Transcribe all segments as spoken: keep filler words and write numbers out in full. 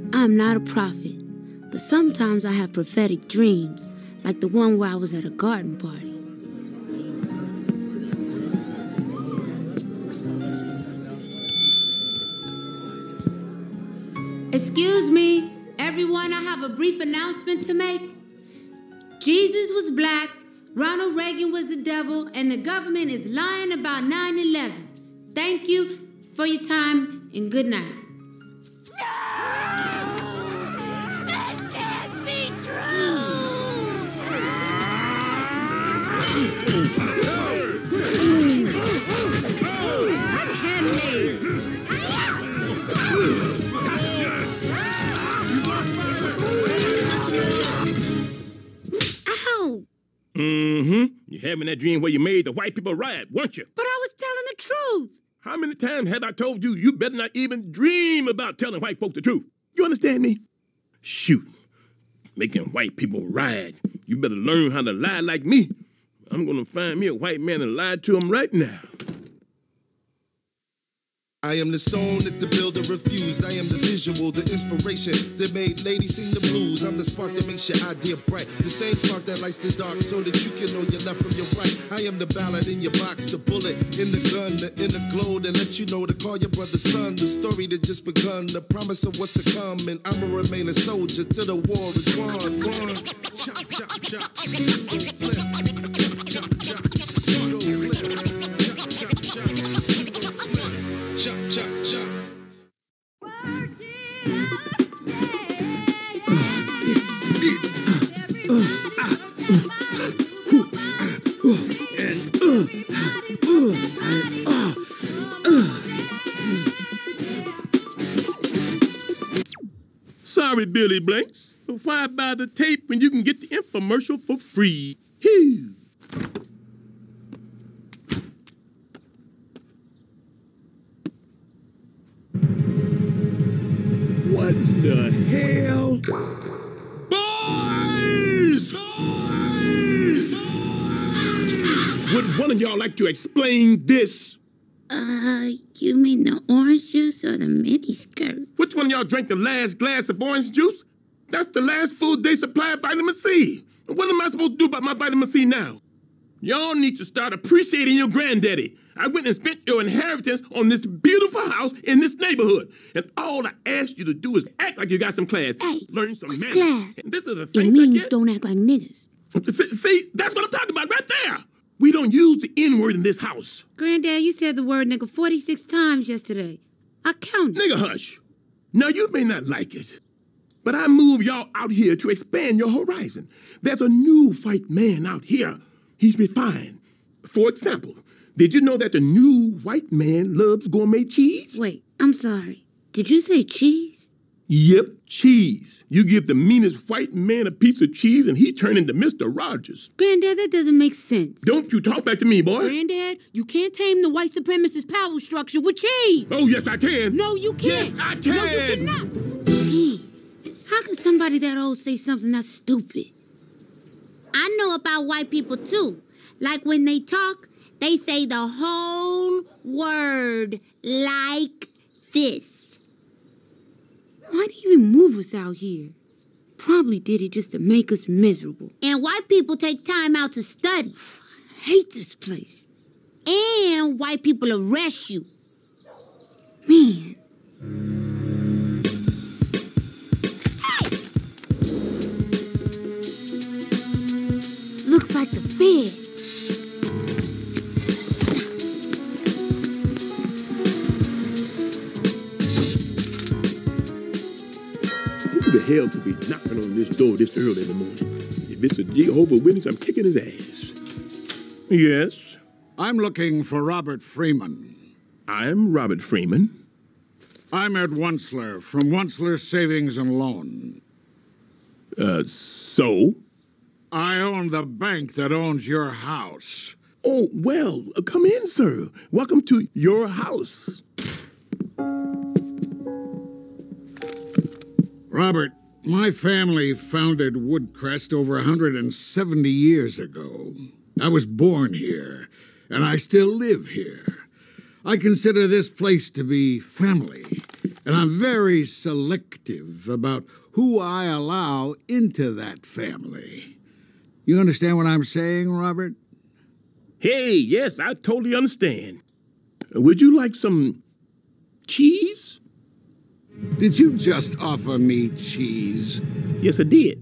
I'm not a prophet, but sometimes I have prophetic dreams, like the one where I was at a garden party. Excuse me, everyone, I have a brief announcement to make. Jesus was black, Ronald Reagan was the devil, and the government is lying about nine eleven. Thank you for your time, and good night. No! That can't be true! Unhandmade. Ow! Mm-hmm. You're having that dream where you made the white people riot, weren't you? But I was telling the truth. How many times have I told you you better not even dream about telling white folk the truth? You understand me? Shoot. Making white people riot. You better learn how to lie like me. I'm gonna find me a white man and lie to him right now. I am the stone that the builder refused. I am the visual, the inspiration that made ladies sing the blues. I'm the spark that makes your idea bright. The same spark that lights the dark so that you can know your left from your right. I am the ballad in your box, the bullet in the gun, the inner glow that let you know to call your brother son. The story that just begun, the promise of what's to come. And I'ma remain a soldier till the war is won. Won. Chop, chop, chop. Flip. Chop, chop, chop. Judo flip. Chop, chop, chop. Judo flip. Chop, chop, chop. Work it out, Sorry, Billy Blanks, but why buy the tape when you can get the infomercial for free? Phew. What the hell? Boys! Boys! Would one of y'all like to explain this? Uh, you mean the orange juice or the miniskirt? Which one of y'all drank the last glass of orange juice? That's the last full day supply of vitamin C. What am I supposed to do about my vitamin C now? Y'all need to start appreciating your granddaddy. I went and spent your inheritance on this beautiful house in this neighborhood. And all I asked you to do is act like you got some class. Hey, learn some what's manners. class? And this is the It things I means get. don't act like niggas. See, see, that's what I'm talking about right there. We don't use the N-word in this house. Granddad, you said the word nigga forty-six times yesterday. I counted. Nigga, hush. Now, you may not like it, but I moved y'all out here to expand your horizon. There's a new white man out here. He's refined. For example, did you know that the new white man loves gourmet cheese? Wait, I'm sorry. Did you say cheese? Yep, cheese. You give the meanest white man a piece of cheese and he turn into Mister Rogers. Granddad, that doesn't make sense. Don't you talk back to me, boy. Granddad, you can't tame the white supremacist power structure with cheese. Oh, yes, I can. No, you can't. Yes, I can. No, you cannot. Jeez. How can somebody that old say something that's stupid? I know about white people, too. Like when they talk, they say the whole word like this. Why'd he even move us out here? Probably did it just to make us miserable. And white people take time out to study. I hate this place. And white people arrest you. Man. Hey! Looks like the Fed. Who the hell could be knocking on this door this early in the morning? If it's a Jehovah's Witness, I'm kicking his ass. Yes? I'm looking for Robert Freeman. I'm Robert Freeman. I'm Ed Wunsler from Wunsler Savings and Loan. Uh, so? I own the bank that owns your house. Oh, well, uh, come in, sir. Welcome to your house. Robert, my family founded Woodcrest over one hundred seventy years ago. I was born here, and I still live here. I consider this place to be family, And I'm very selective about who I allow into that family. You understand what I'm saying, Robert? Hey, yes, I totally understand. Would you like some cheese? Did you just offer me cheese? Yes, I did.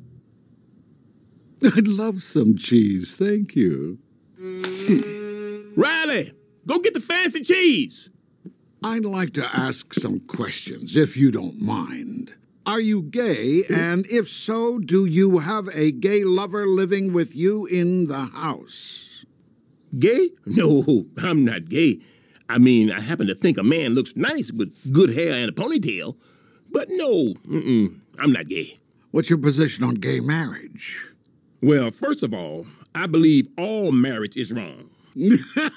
I'd love some cheese, thank you. Riley, go get the fancy cheese. I'd like to ask some questions, if you don't mind. Are you gay? And if so, do you have a gay lover living with you in the house? Gay? No, I'm not gay. I mean, I happen to think a man looks nice with good hair and a ponytail. But no, mm-mm, I'm not gay. What's your position on gay marriage? Well, first of all, I believe all marriage is wrong. Good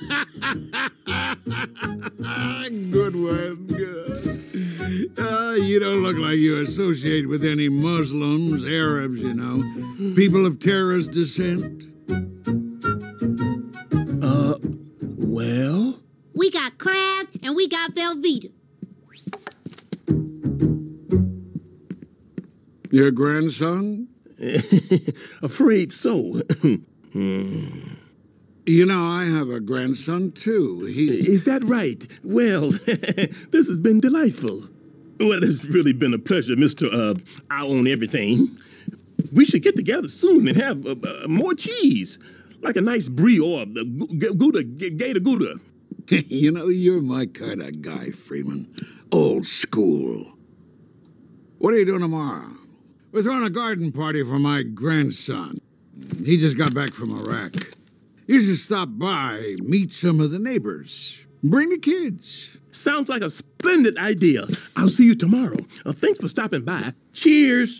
one, good. Uh, you don't look like you associate with any Muslims, Arabs, you know. People of terrorist descent. Uh, well? We got Crab and we got Velveeta. Your grandson? Afraid so. You know, I have a grandson, too. He's... Is that right? Well, this has been delightful. Well, it's really been a pleasure, Mister Uh, I own everything. We should get together soon and have uh, uh, more cheese. Like a nice brie or a gouda, gator gouda. You know, you're my kind of guy, Freeman. Old school. What are you doing tomorrow? We're throwing a garden party for my grandson. He just got back from Iraq. You should stop by, meet some of the neighbors. Bring the kids. Sounds like a splendid idea. I'll see you tomorrow. Uh, thanks for stopping by. Cheers.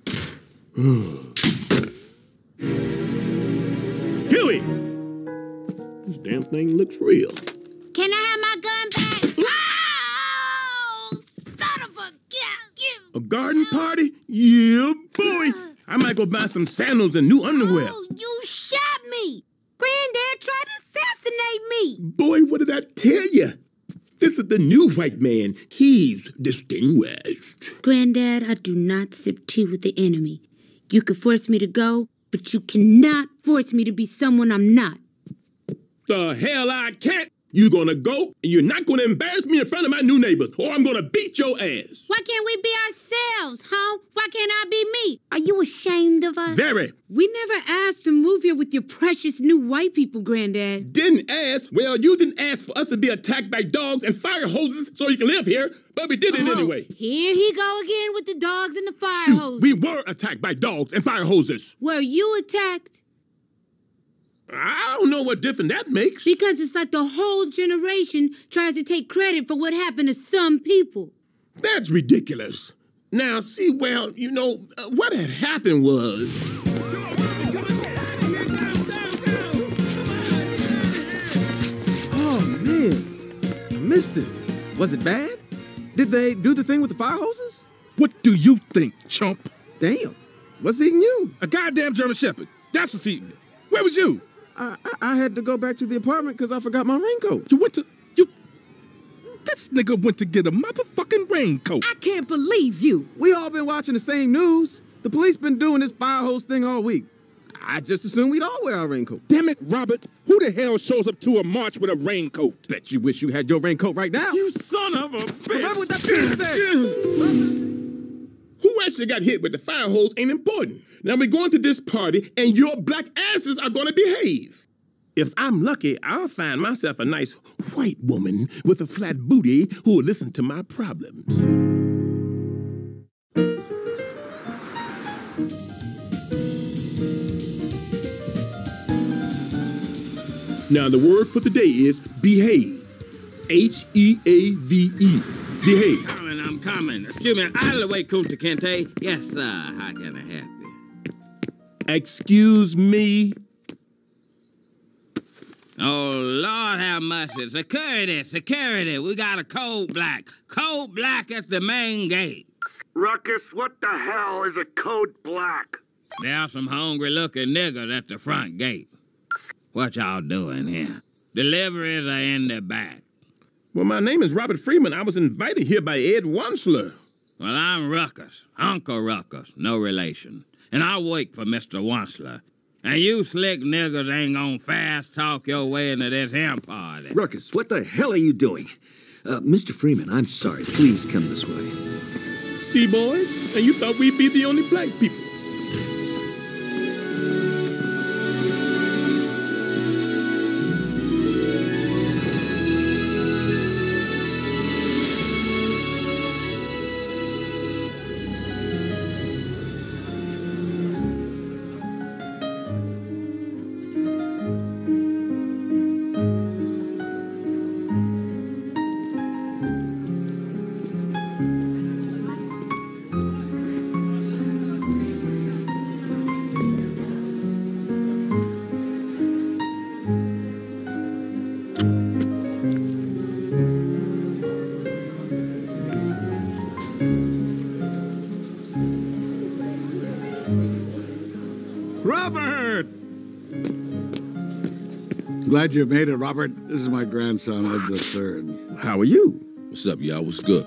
Huey! This damn thing looks real. Can I have my gun back? Oh, son of a gun! A garden party? Yeah, boy. I might go buy some sandals and new underwear. Oh, you shot me! Granddad tried to assassinate me! Boy, what did I tell you? This is the new white man. He's distinguished. Granddad, I do not sip tea with the enemy. You can force me to go, but you cannot force me to be someone I'm not. The hell I can't. You're gonna go, and you're not gonna embarrass me in front of my new neighbors, or I'm gonna beat your ass. Why can't we be ourselves, huh? Why can't I be me? Are you ashamed of us? Very. We never asked to move here with your precious new white people, Granddad. Didn't ask? Well, you didn't ask for us to be attacked by dogs and fire hoses so you can live here, but we did it Oh, anyway. Here he go again with the dogs and the fire Shoot, hose. we were attacked by dogs and fire hoses. Were you attacked? I don't know what difference that makes. Because it's like the whole generation tries to take credit for what happened to some people. That's ridiculous. Now, see, well, you know, uh, what had happened was... Oh, man. I missed it. Was it bad? Did they do the thing with the fire hoses? What do you think, chump? Damn. What's eating you? A goddamn German Shepherd. That's what's eating me. Where was you? I, I, I had to go back to the apartment because I forgot my raincoat. You went to... You... This nigga went to get a motherfucking raincoat. I can't believe you. We all been watching the same news. The police been doing this fire hose thing all week. I just assumed we'd all wear our raincoat. Damn it, Robert. Who the hell shows up to a march with a raincoat? Bet you wish you had your raincoat right now. You son of a bitch! Remember what that bitch said? Who actually got hit with the fire hose ain't important. Now we're going to this party, and your black asses are going to behave. If I'm lucky, I'll find myself a nice white woman with a flat booty who will listen to my problems. Now the word for today is behave. H E A V E. Behave. Coming, I'm coming. Excuse me, out of the way, Kunta Kinte. Yes, sir. How can I help you? Excuse me. Oh, Lord have mercy. Security, security. We got a code black. Code black at the main gate. Ruckus, what the hell is a code black? There's some hungry-looking niggers at the front gate. What y'all doing here? Deliveries are in the back. Well, my name is Robert Freeman. I was invited here by Ed Wansler. Well, I'm Ruckus, Uncle Ruckus, no relation. And I work for Mister Wansler. And you slick niggas ain't gonna fast talk your way into this ham party. Ruckus, what the hell are you doing? Uh, Mister Freeman, I'm sorry. Please come this way. See, boys? And you thought we'd be the only black people. Robert! Glad you made it, Robert. This is my grandson, Ed the Third. How are you? What's up, y'all? What's good?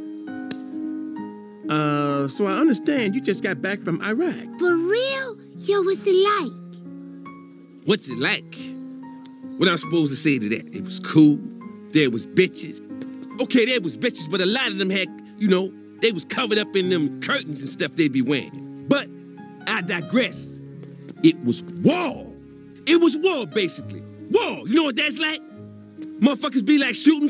Uh, so I understand you just got back from Iraq. For real? Yo, what's it like? What's it like? What I'm supposed to say to that? It was cool. There was bitches. Okay, there was bitches, but a lot of them had, you know, they was covered up in them curtains and stuff they be wearing. But I digress. It was war. It was war, basically. War. You know what that's like? Motherfuckers be like shooting.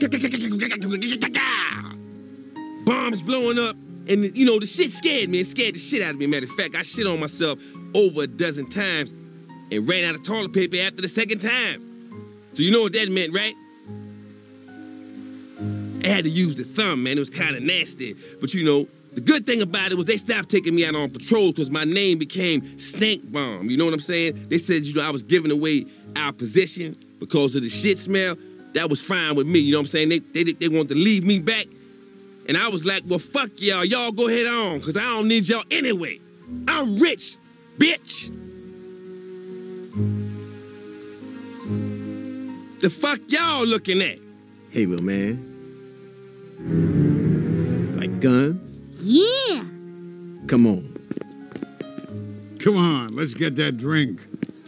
Bombs blowing up. And, you know, the shit scared me. It scared the shit out of me. Matter of fact, I shit on myself over a dozen times and ran out of toilet paper after the second time. So you know what that meant, right? I had to use the thumb, man. It was kind of nasty. But, you know, the good thing about it was they stopped taking me out on patrol because my name became Stank Bomb. You know what I'm saying? They said, you know, I was giving away our position because of the shit smell. That was fine with me. You know what I'm saying? They, they, they wanted to leave me back. And I was like, well, fuck y'all. Y'all go ahead on, because I don't need y'all anyway. I'm rich, bitch. The fuck y'all looking at? Hey, little man. Like guns? Yeah. Come on. Come on, let's get that drink.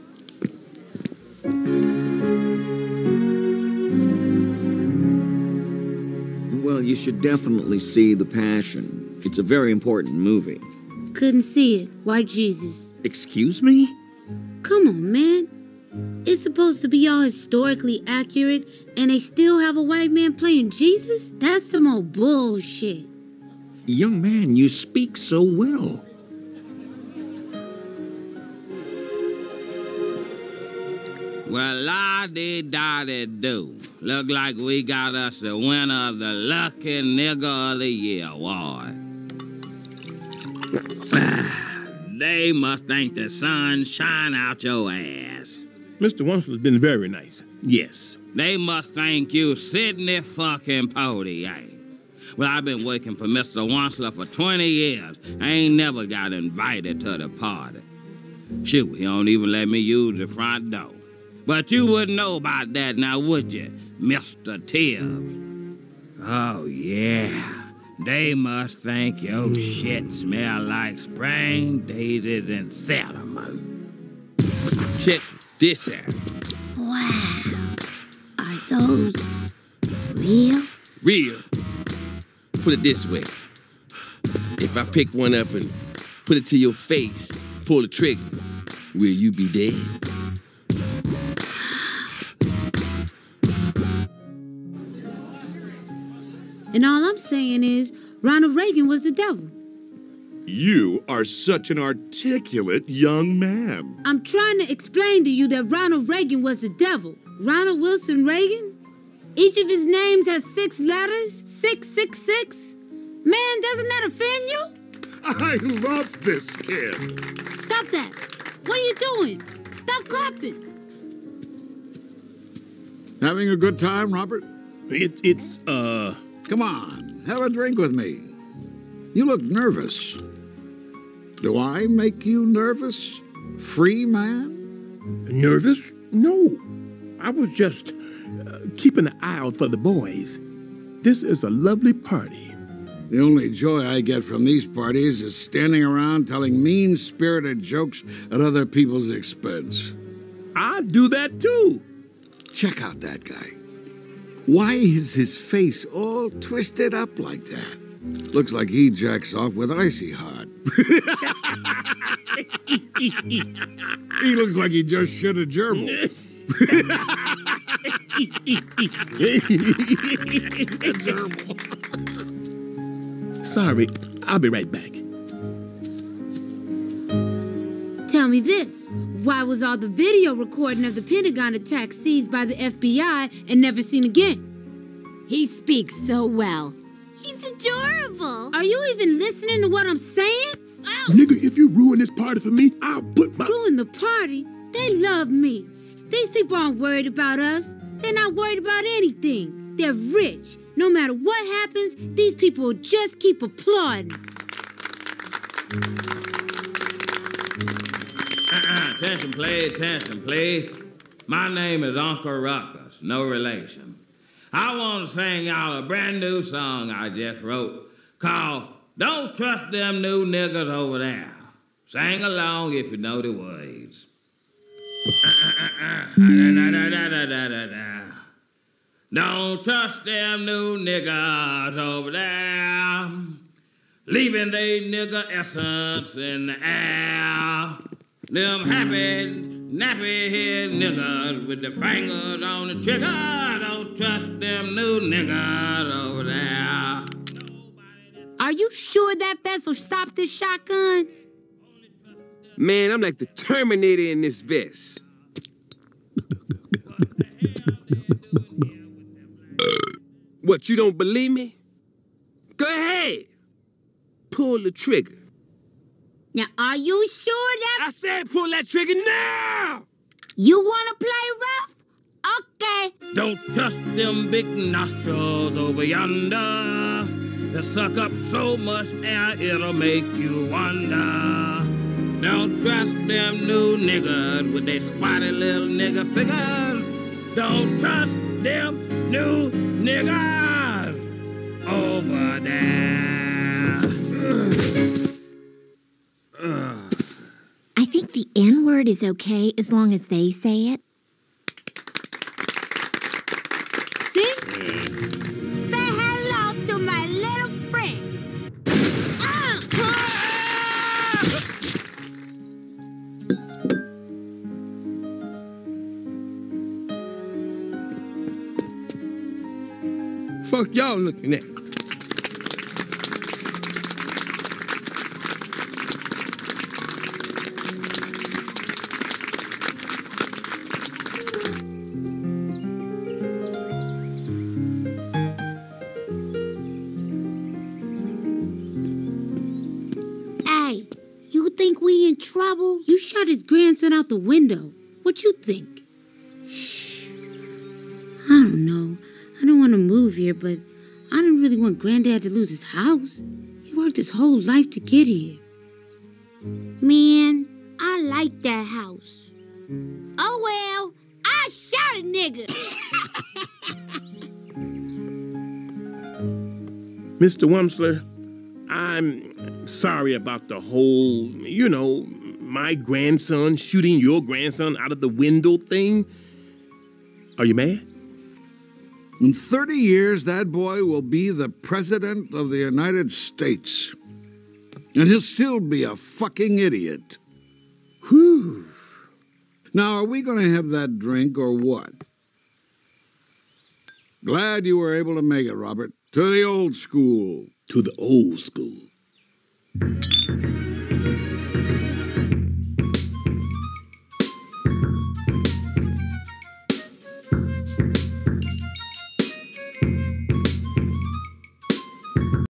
Well, you should definitely see The Passion. It's a very important movie. Couldn't see it. White Jesus. Excuse me? Come on, man. It's supposed to be all historically accurate, and they still have a white man playing Jesus? That's some old bullshit. Young man, you speak so well. Well, la-di-da-di-do. Look like we got us the winner of the Lucky Nigger of the Year award. They must think the sun shine out your ass. Mister Wansler's been very nice. Yes. They must think you Sidney fucking Poitier. Well, I've been working for Mister Wansler for twenty years. I ain't never got invited to the party. Shoot, he don't even let me use the front door. But you wouldn't know about that now, would you, Mister Tibbs? Oh, yeah. They must think your shit smell like spring daisies and cinnamon. Check this out. Wow. Are those real? Real? Put it this way. If I pick one up and put it to your face, pull the trigger, will you be dead? And all I'm saying is, Ronald Reagan was the devil. You are such an articulate young man. I'm trying to explain to you that Ronald Reagan was the devil. Ronald Wilson Reagan? Each of his names has six letters? six six six? Man, doesn't that offend you? I love this kid. Stop that. What are you doing? Stop clapping. Having a good time, Robert? It, it's, uh... Come on, have a drink with me. You look nervous. Do I make you nervous, free man? Nervous? No. I was just uh, keeping an eye out for the boys. This is a lovely party. The only joy I get from these parties is standing around telling mean-spirited jokes at other people's expense. I do that too. Check out that guy. Why is his face all twisted up like that? Looks like he jacks off with Icy Hot. He looks like he just shit a gerbil. Sorry, I'll be right back. Tell me this. Why was all the video recording of the Pentagon attack seized by the F B I and never seen again? He speaks so well. He's adorable. Are you even listening to what I'm saying? Ow. Nigga, if you ruin this party for me, I'll put my... Ruin the party? They love me. These people aren't worried about us. They're not worried about anything. They're rich. No matter what happens, these people will just keep applauding. Uh-uh, attention, please, attention, please. My name is Uncle Ruckus, no relation. I want to sing y'all a brand new song I just wrote called Don't Trust Them New Niggas Over There. Sing along if you know the words. Don't trust them new niggas over there, leaving they nigger essence in the air. Them happy, nappy-head niggas with the fingers on the trigger. Don't trust them new niggas over there. Are you sure that vessel stopped this shotgun? Man, I'm like the Terminator in this vest. What, you don't believe me? Go ahead. Pull the trigger. Now, are you sure that... I said pull that trigger now! You want to play rough? Okay. Don't trust them big nostrils over yonder. They suck up so much air, it'll make you wonder. Don't trust them new niggas with their spotty little nigga figures. Don't trust them new niggas over there. I think the N-word is okay as long as they say it. See? Say hello to my little friend. Ah! Fuck y'all looking at? Hey, you think we in trouble? You shot his grandson out the window. What you think? Shh. I don't know. I don't want to move here, but I don't really want Granddad to lose his house. He worked his whole life to get here. Man, I like that house. Oh well, I shot a nigga. Mister Wamsler, I'm sorry about the whole, you know, my grandson shooting your grandson out of the window thing. Are you mad? In thirty years, that boy will be the President of the United States. And he'll still be a fucking idiot. Whew. Now, are we going to have that drink or what? Glad you were able to make it, Robert. To the old school. To the old school.